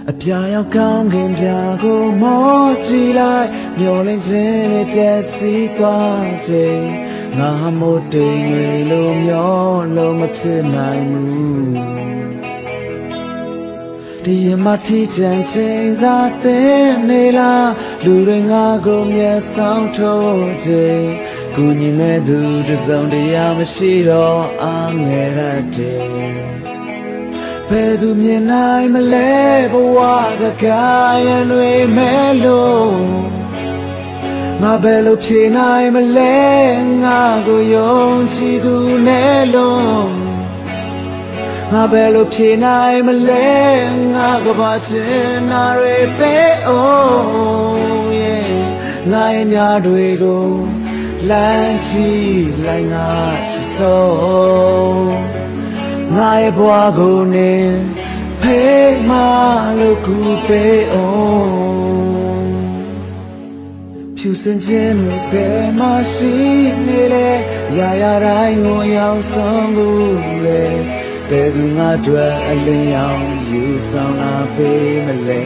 ပြာရောက်ကောင်းခင်ပြာကိုမောကြည့်လိုက်မျောလင်းခြင်းနဲ့ပြည့်စည်သွားခြင်းငါမို့တိမ်တွေလိုမျောလုံးမဖြစ်နိုင်ဘူးဒီမထီချမ်းချင်းစားတဲ့နေလားလူတွေငါကိုမျက်ဆောင်ထိုးခြင်းကူညီမဲ့သူတစ်စုံတရာမရှိတော့အားငယ်ရတဲ့ဘယ်သူမြင်နိုင်မလဲဘဝကကာယံတွေမဲလို့ငါဘယ်လိုဖြေနိုင်မလဲငါကိုယုံကြည်သူနဲ့လုံးငါဘယ်လိုဖြေနိုင်မလဲငါကဘာချင်နာတွေပေးအောင်ငါရဲ့ညာတွေကိုလမ်းကြည့်လိုက်ငါချစ်ဆုံးငါရဲ့ဘဝကိုနေဖေးမလို့ကူပေးအောင်ဖြူစင်ခြင်းတွေဘယ်မှရှိနေလဲရာရာတိုင်းကိုရောက်ဆုံးဘူးလေဘယ်သူငါတို့အလင်းရောင်ယူဆောင်လာပေးမလဲ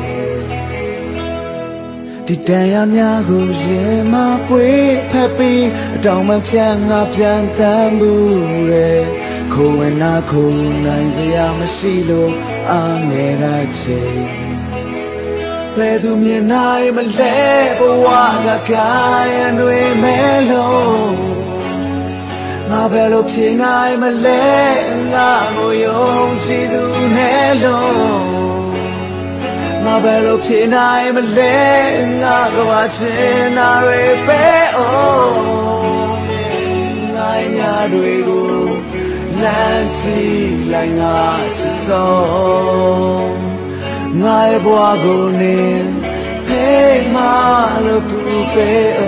ဒီတန်ရများကိုရင်မပွေးဖက်ပြီးအတောင်မှဖြတ်ငါပြန်တမ်းဘူးလေခိုးဝင်နာခိုးနိုင်စရာမရှိလို့အားငယ်ရချိန်ဘယ်သူမြင်နိုင်မလဲဘဝကကာယံတွေမဲလို့ငါဘယ်လိုဖြေနိုင်မလဲငါကိုယုံကြည်သူနဲ့လုံးငါဘယ်လိုဖြေနိုင်မလဲငါကဘာချင်နာတွေပေးအောင်ငါညာတွေကိုလမ်းကြည့်လိုက်ငါချစ်ဆုံးငါရဲ့ဘဝကိုနေဖေးမလို့ကူပေး